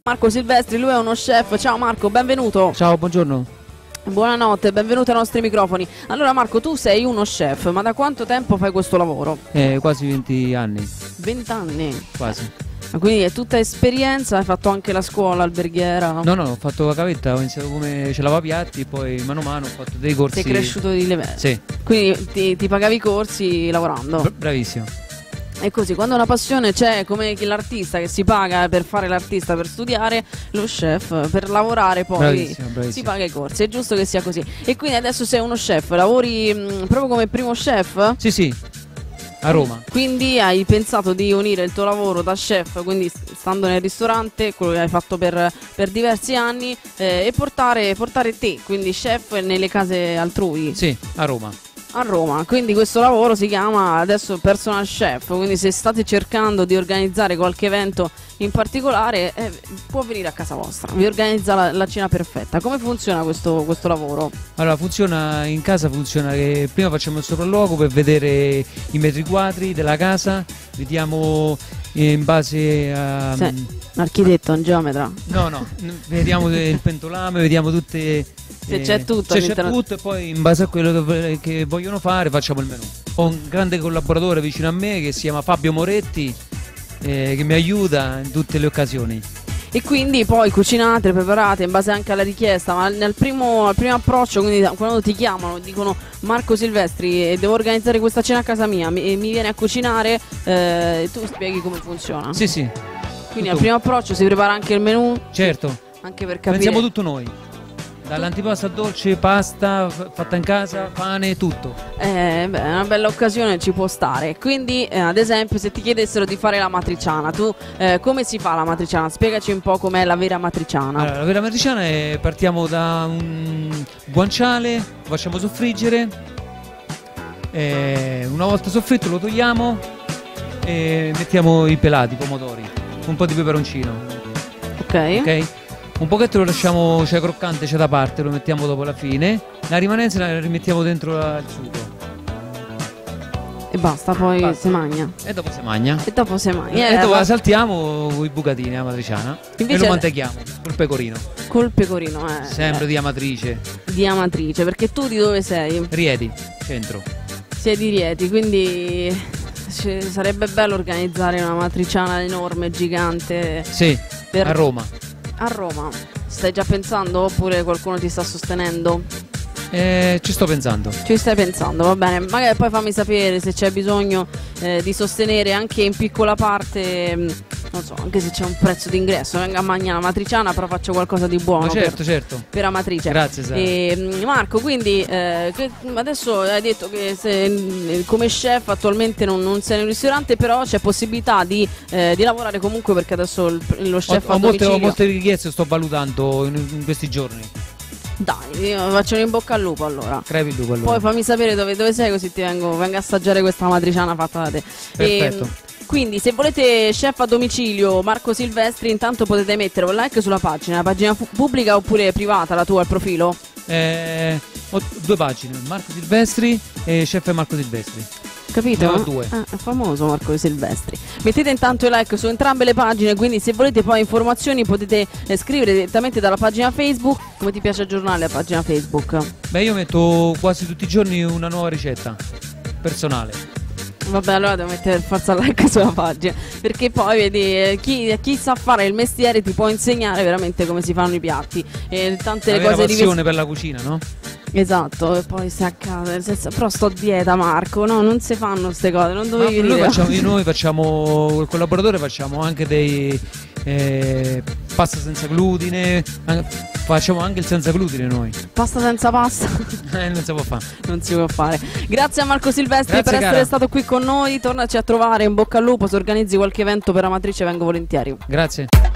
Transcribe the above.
Marco Silvestri, lui è uno chef. Ciao Marco, benvenuto. Ciao, buongiorno. Buonanotte, benvenuto ai nostri microfoni. Allora Marco, tu sei uno chef, ma da quanto tempo fai questo lavoro? Quasi 20 anni. 20 anni? Quasi. Quindi è tutta esperienza, hai fatto anche la scuola alberghiera? No, ho fatto la cavetta, ho iniziato come ce lavapiatti, poi mano a mano ho fatto dei corsi. Sei cresciuto di livello? Sì. Quindi ti pagavi i corsi lavorando? Bravissimo. E così, quando una passione c'è, come l'artista che si paga per fare l'artista, per studiare, lo chef per lavorare poi bravissimo. si paga i corsi, è giusto che sia così. E quindi adesso sei uno chef, lavori proprio come primo chef? Sì, a Roma. Quindi hai pensato di unire il tuo lavoro da chef, quindi stando nel ristorante, quello che hai fatto per diversi anni, e portare te, quindi chef, nelle case altrui? Sì, a Roma. A Roma, quindi questo lavoro si chiama adesso personal chef, quindi se state cercando di organizzare qualche evento in particolare può venire a casa vostra, vi organizza la cena perfetta. Come funziona questo lavoro? Allora, funziona che prima facciamo il sopralluogo per vedere i metri quadri della casa, vediamo in base a... Sì, un architetto, un geometra? No, vediamo il pentolame, vediamo tutte... Se c'è tutto, c'è tutto, e poi in base a quello che vogliono fare facciamo il menù. Ho un grande collaboratore vicino a me che si chiama Fabio Moretti, che mi aiuta in tutte le occasioni. E quindi poi cucinate, preparate in base anche alla richiesta, ma al primo approccio, quindi quando ti chiamano e dicono Marco Silvestri devo organizzare questa cena a casa mia e mi viene a cucinare, tu spieghi come funziona? Sì. Quindi tutto. al primo approccio si prepara anche il menù? Certo. Anche per capire. Pensiamo tutto noi. Dall'antipasto al dolce, pasta fatta in casa, pane, tutto. È una bella occasione, ci può stare. Quindi ad esempio se ti chiedessero di fare la matriciana, tu come si fa la matriciana? Spiegaci un po' com'è la vera matriciana. Allora, la vera matriciana è partiamo da un guanciale, lo facciamo soffriggere, una volta soffritto lo togliamo e mettiamo i pelati, i pomodori, un po' di peperoncino. Ok? Un pochetto lo lasciamo, cioè croccante, c'è da parte, lo mettiamo dopo la fine. La rimanenza la rimettiamo dentro il sugo. E basta, poi si mangia. E dopo si mangia. E dopo si mangia. E dopo la saltiamo con i bucatini, la matriciana. Invece e lo mantechiamo col pecorino. Col pecorino, Sempre di Amatrice. Di Amatrice, perché tu di dove sei? Rieti, centro. Sei di Rieti, quindi sarebbe bello organizzare una matriciana enorme, gigante. Sì, a Roma. A Roma, stai già pensando oppure qualcuno ti sta sostenendo? Ci sto pensando. Ci stai pensando, va bene. Magari poi fammi sapere se c'è bisogno di sostenere anche in piccola parte, non so, anche se c'è un prezzo d'ingresso. Venga a mangiare una matriciana, però faccio qualcosa di buono. Ma certo. Per Amatrice. Grazie Sara. Marco, quindi adesso hai detto che come chef attualmente non sei in un ristorante, però c'è possibilità di lavorare comunque, perché adesso lo chef ho molte richieste, sto valutando in questi giorni. Dai, io faccio un in bocca al lupo allora. Crepi il lupo allora. Poi fammi sapere dove sei, così ti vengo a assaggiare questa matriciana fatta da te. Perfetto. Quindi se volete chef a domicilio Marco Silvestri, intanto potete mettere un like sulla pagina pubblica oppure privata, la tua, il profilo? Ho due pagine, Marco Silvestri e chef Marco Silvestri. Capito? Ne ho due. È famoso Marco Silvestri. Mettete intanto i like su entrambe le pagine, quindi se volete poi informazioni potete scrivere direttamente dalla pagina Facebook. Come ti piace aggiornare la pagina Facebook? Beh, io metto quasi tutti i giorni una nuova ricetta personale. Vabbè, allora devo mettere forza like sulla pagina, perché poi vedi chi sa fare il mestiere ti può insegnare veramente come si fanno i piatti e tante le cose passione per la cucina, no? Esatto, e poi se a casa, però sto a dieta Marco, no, non si fanno queste cose, non dovevi venire. Noi facciamo, col collaboratore facciamo anche dei pasta senza glutine, facciamo anche il senza glutine noi. Pasta senza pasta? Non si può fare. Non si può fare. Grazie a Marco Silvestri per essere stato qui con noi, tornaci a trovare, in bocca al lupo, se organizzi qualche evento per Amatrice vengo volentieri. Grazie.